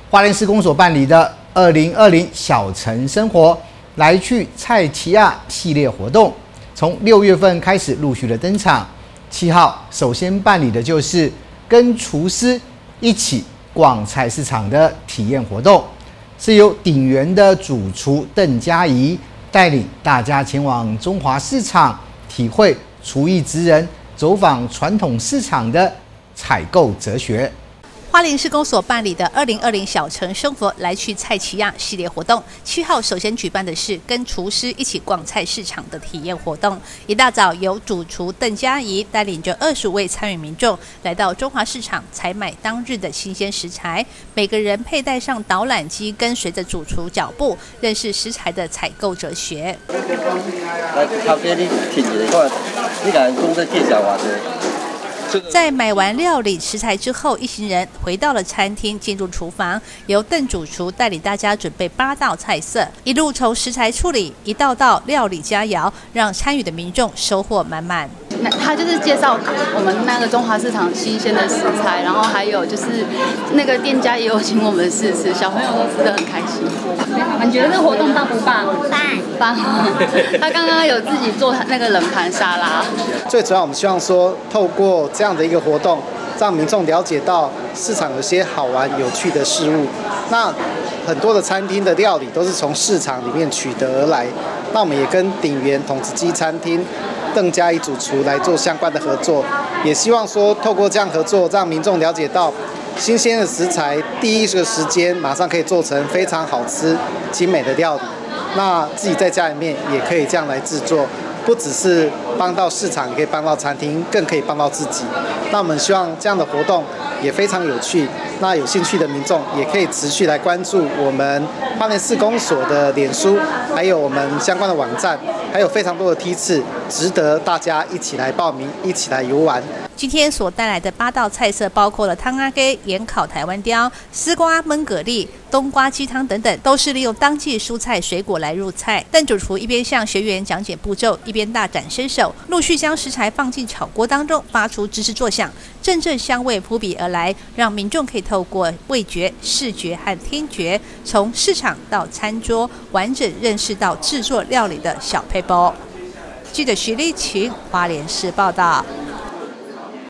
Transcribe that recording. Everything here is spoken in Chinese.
花莲市公所办理的2020小城生活来去菜奇亚系列活动，从6月份开始陆续的登场。7号首先办理的就是跟厨师一起逛菜市场的体验活动，是由鼎元的主厨邓佳怡带领大家前往中华市场，体会厨艺职人走访传统市场的采购哲学。 花莲市公所办理的2020小城生活来去菜奇亚系列活动，7号首先举办的是跟厨师一起逛菜市场的体验活动。一大早，由主厨邓佳怡带领着25位参与民众来到中华市场采买当日的新鲜食材，每个人佩戴上导览机，跟随着主厨脚步，认识食材的采购哲学。 来，头家你听一下，看，你甲人讲在介绍偌济。 在买完料理食材之后，一行人回到了餐厅，进入厨房，由邓主厨带领大家准备8道菜色，一路从食材处理一道道料理佳肴，让参与的民众收获满满。 他就是介绍我们那个中华市场新鲜的食材，然后还有就是那个店家也有请我们试吃，小朋友都吃得很开心。你觉得这个活动棒不棒？棒！他刚刚有自己做那个冷盘沙拉。 最主要我们希望说，透过这样的一个活动，让民众了解到市场有些好玩有趣的事物。那很多的餐厅的料理都是从市场里面取得而来，那我们也跟鼎元筒子鸡餐厅邓佳怡主厨来做相关的合作，也希望说透过这样合作，让民众了解到新鲜的食材，第一个时间马上可以做成非常好吃、精美的料理。那自己在家里面也可以这样来制作，不只是帮到市场，也可以帮到餐厅，更可以帮到自己。那我们希望这样的活动也非常有趣。那有兴趣的民众也可以持续来关注我们花莲市公所的脸书，还有我们相关的网站，还有非常多的梯次，值得大家一起来报名，一起来游玩。 今天所带来的8道菜色包括了汤阿给、盐烤台湾鲷、丝瓜焖蛤蜊、冬瓜鸡汤等等，都是利用当季蔬菜水果来入菜。邓主厨一边向学员讲解步骤，一边大展身手，陆续将食材放进炒锅当中，发出吱吱作响，阵阵香味扑鼻而来，让民众可以透过味觉、视觉和听觉，从市场到餐桌，完整认识到制作料理的小撇步。记者徐丽琴，花莲市报道。